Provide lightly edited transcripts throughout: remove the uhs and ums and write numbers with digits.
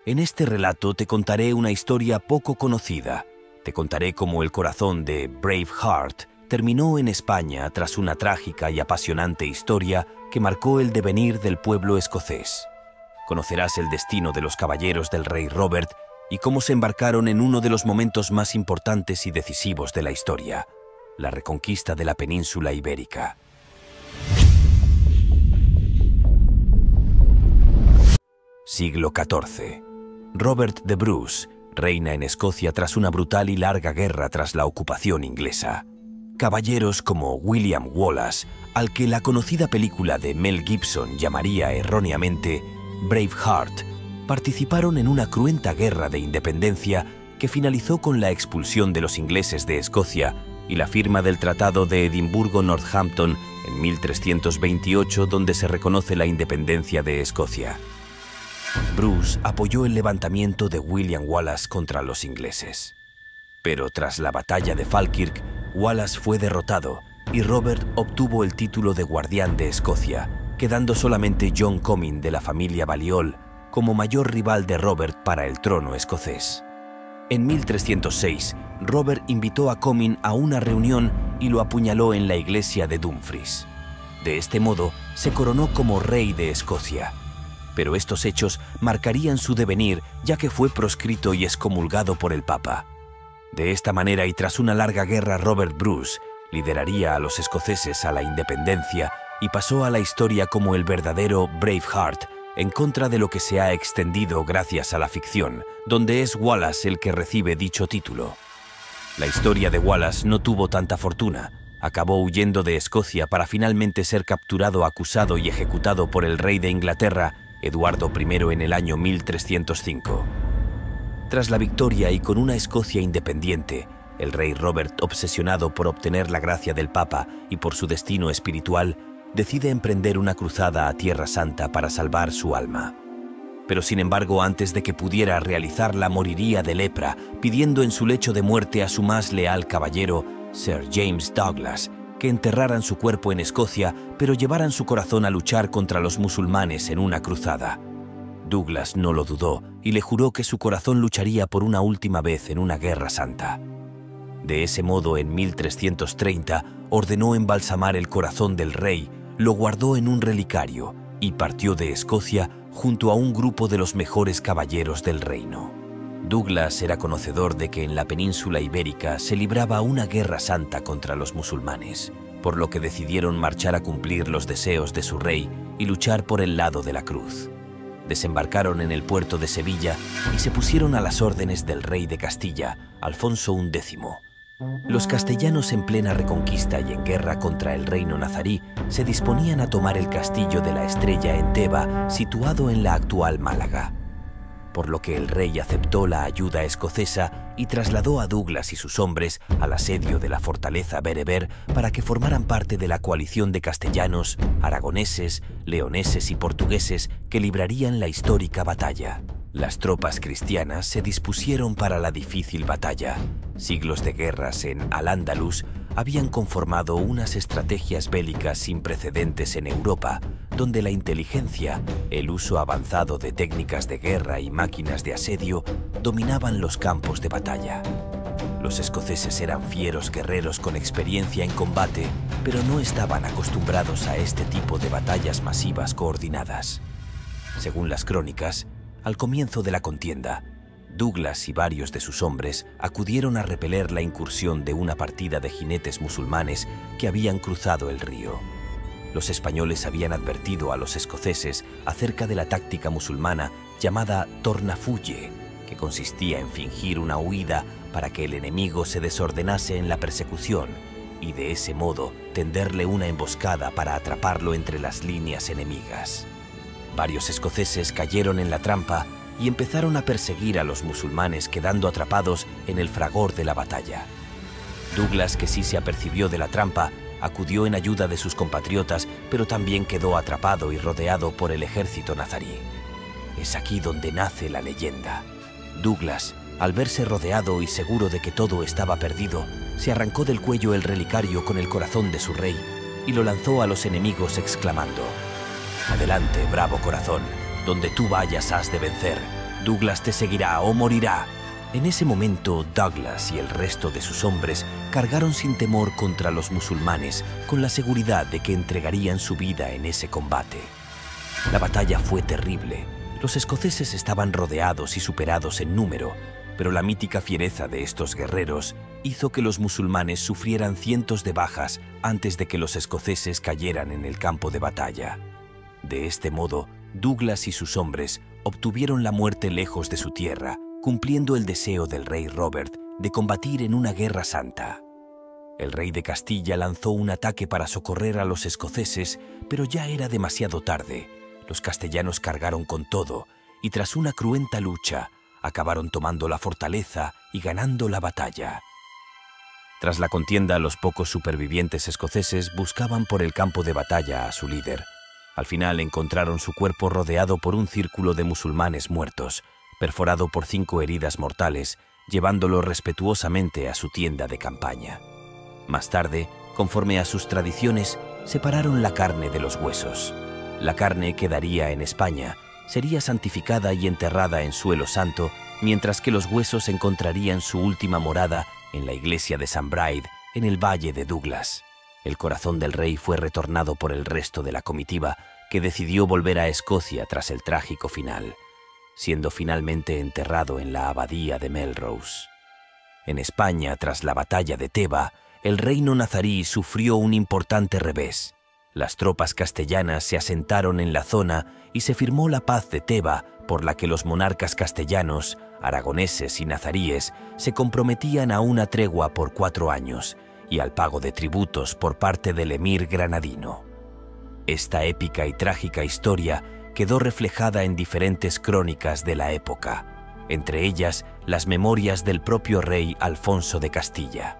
En este relato te contaré una historia poco conocida. Te contaré cómo el corazón de Braveheart terminó en España tras una trágica y apasionante historia que marcó el devenir del pueblo escocés. Conocerás el destino de los caballeros del rey Robert y cómo se embarcaron en uno de los momentos más importantes y decisivos de la historia, la reconquista de la península ibérica. Siglo XIV. Robert de Bruce reina en Escocia tras una brutal y larga guerra tras la ocupación inglesa. Caballeros como William Wallace, al que la conocida película de Mel Gibson llamaría erróneamente Braveheart, participaron en una cruenta guerra de independencia que finalizó con la expulsión de los ingleses de Escocia y la firma del Tratado de Edimburgo-Northampton en 1328, donde se reconoce la independencia de Escocia. Bruce apoyó el levantamiento de William Wallace contra los ingleses. Pero tras la batalla de Falkirk, Wallace fue derrotado y Robert obtuvo el título de guardián de Escocia, quedando solamente John Comyn de la familia Balliol como mayor rival de Robert para el trono escocés. En 1306, Robert invitó a Comyn a una reunión y lo apuñaló en la iglesia de Dumfries. De este modo, se coronó como rey de Escocia. Pero estos hechos marcarían su devenir, ya que fue proscrito y excomulgado por el Papa. De esta manera y tras una larga guerra, Robert Bruce lideraría a los escoceses a la independencia y pasó a la historia como el verdadero Braveheart, en contra de lo que se ha extendido gracias a la ficción, donde es Wallace el que recibe dicho título. La historia de Wallace no tuvo tanta fortuna. Acabó huyendo de Escocia para finalmente ser capturado, acusado y ejecutado por el rey de Inglaterra, Eduardo I, en el año 1305. Tras la victoria y con una Escocia independiente, el rey Robert, obsesionado por obtener la gracia del Papa y por su destino espiritual, decide emprender una cruzada a Tierra Santa para salvar su alma. Pero sin embargo, antes de que pudiera realizarla, moriría de lepra, pidiendo en su lecho de muerte a su más leal caballero, Sir James Douglas, que enterraran su cuerpo en Escocia, pero llevaran su corazón a luchar contra los musulmanes en una cruzada. Douglas no lo dudó y le juró que su corazón lucharía por una última vez en una guerra santa. De ese modo, en 1330, ordenó embalsamar el corazón del rey, lo guardó en un relicario y partió de Escocia junto a un grupo de los mejores caballeros del reino. Douglas era conocedor de que en la península ibérica se libraba una guerra santa contra los musulmanes, por lo que decidieron marchar a cumplir los deseos de su rey y luchar por el lado de la cruz. Desembarcaron en el puerto de Sevilla y se pusieron a las órdenes del rey de Castilla, Alfonso X. Los castellanos, en plena reconquista y en guerra contra el reino nazarí, se disponían a tomar el castillo de la Estrella en Teba, situado en la actual Málaga. Por lo que el rey aceptó la ayuda escocesa y trasladó a Douglas y sus hombres al asedio de la fortaleza bereber para que formaran parte de la coalición de castellanos, aragoneses, leoneses y portugueses que librarían la histórica batalla. Las tropas cristianas se dispusieron para la difícil batalla. Siglos de guerras en Al-Ándalus habían conformado unas estrategias bélicas sin precedentes en Europa, donde la inteligencia, el uso avanzado de técnicas de guerra y máquinas de asedio dominaban los campos de batalla. Los escoceses eran fieros guerreros con experiencia en combate, pero no estaban acostumbrados a este tipo de batallas masivas coordinadas. Según las crónicas, al comienzo de la contienda, Douglas y varios de sus hombres acudieron a repeler la incursión de una partida de jinetes musulmanes que habían cruzado el río. Los españoles habían advertido a los escoceses acerca de la táctica musulmana llamada tornafulle, que consistía en fingir una huida para que el enemigo se desordenase en la persecución y de ese modo tenderle una emboscada para atraparlo entre las líneas enemigas. Varios escoceses cayeron en la trampa y empezaron a perseguir a los musulmanes, quedando atrapados en el fragor de la batalla. Douglas, que sí se apercibió de la trampa, acudió en ayuda de sus compatriotas, pero también quedó atrapado y rodeado por el ejército nazarí. Es aquí donde nace la leyenda. Douglas, al verse rodeado y seguro de que todo estaba perdido, se arrancó del cuello el relicario con el corazón de su rey y lo lanzó a los enemigos exclamando: «Adelante, bravo corazón, donde tú vayas has de vencer, Douglas te seguirá o morirá. En ese momento, Douglas y el resto de sus hombres cargaron sin temor contra los musulmanes con la seguridad de que entregarían su vida en ese combate. La batalla fue terrible. Los escoceses estaban rodeados y superados en número, pero la mítica fiereza de estos guerreros hizo que los musulmanes sufrieran cientos de bajas antes de que los escoceses cayeran en el campo de batalla. De este modo, Douglas y sus hombres obtuvieron la muerte lejos de su tierra, cumpliendo el deseo del rey Robert de combatir en una guerra santa. El rey de Castilla lanzó un ataque para socorrer a los escoceses, pero ya era demasiado tarde. Los castellanos cargaron con todo y tras una cruenta lucha, acabaron tomando la fortaleza y ganando la batalla. Tras la contienda, los pocos supervivientes escoceses buscaban por el campo de batalla a su líder. Al final encontraron su cuerpo rodeado por un círculo de musulmanes muertos, perforado por 5 heridas mortales, llevándolo respetuosamente a su tienda de campaña. Más tarde, conforme a sus tradiciones, separaron la carne de los huesos. La carne quedaría en España, sería santificada y enterrada en suelo santo, mientras que los huesos encontrarían su última morada en la iglesia de St. Bride, en el Valle de Douglas. El corazón del rey fue retornado por el resto de la comitiva, que decidió volver a Escocia tras el trágico final, siendo finalmente enterrado en la abadía de Melrose. En España, tras la batalla de Teba, el reino nazarí sufrió un importante revés. Las tropas castellanas se asentaron en la zona y se firmó la paz de Teba, por la que los monarcas castellanos, aragoneses y nazaríes se comprometían a una tregua por 4 años y al pago de tributos por parte del emir granadino. Esta épica y trágica historia quedó reflejada en diferentes crónicas de la época, entre ellas las memorias del propio rey Alfonso de Castilla.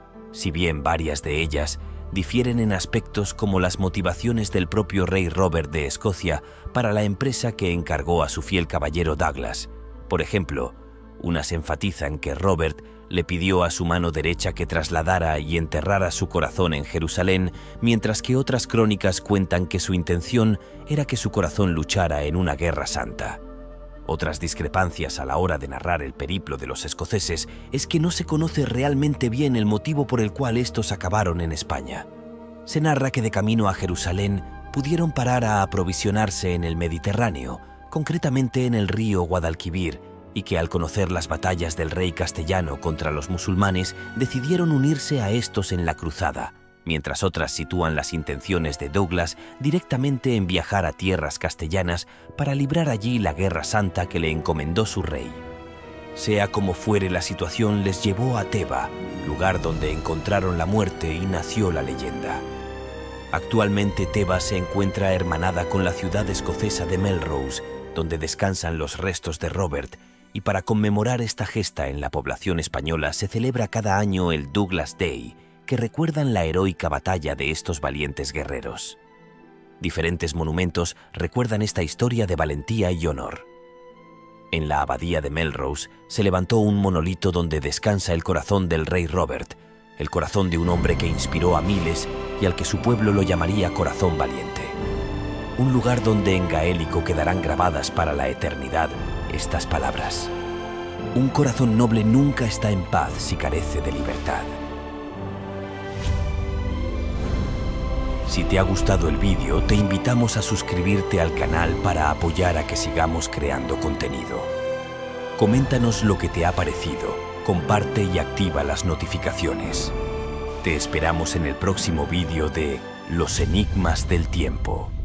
Si bien varias de ellas difieren en aspectos como las motivaciones del propio rey Robert de Escocia para la empresa que encargó a su fiel caballero Douglas. Por ejemplo, unas enfatizan que Robert le pidió a su mano derecha que trasladara y enterrara su corazón en Jerusalén, mientras que otras crónicas cuentan que su intención era que su corazón luchara en una guerra santa. Otras discrepancias a la hora de narrar el periplo de los escoceses es que no se conoce realmente bien el motivo por el cual estos acabaron en España. Se narra que de camino a Jerusalén pudieron parar a aprovisionarse en el Mediterráneo, concretamente en el río Guadalquivir, y que al conocer las batallas del rey castellano contra los musulmanes decidieron unirse a estos en la cruzada, mientras otras sitúan las intenciones de Douglas directamente en viajar a tierras castellanas para librar allí la guerra santa que le encomendó su rey. Sea como fuere, la situación les llevó a Teba, lugar donde encontraron la muerte y nació la leyenda. Actualmente Teba se encuentra hermanada con la ciudad escocesa de Melrose, donde descansan los restos de Robert, y para conmemorar esta gesta en la población española se celebra cada año el Douglas Day, que recuerdan la heroica batalla de estos valientes guerreros. Diferentes monumentos recuerdan esta historia de valentía y honor. En la abadía de Melrose se levantó un monolito donde descansa el corazón del rey Robert, el corazón de un hombre que inspiró a miles y al que su pueblo lo llamaría corazón valiente. Un lugar donde en gaélico quedarán grabadas para la eternidad estas palabras: un corazón noble nunca está en paz si carece de libertad. Si te ha gustado el vídeo, te invitamos a suscribirte al canal para apoyar a que sigamos creando contenido. Coméntanos lo que te ha parecido, comparte y activa las notificaciones. Te esperamos en el próximo vídeo de Los Enigmas del Tiempo.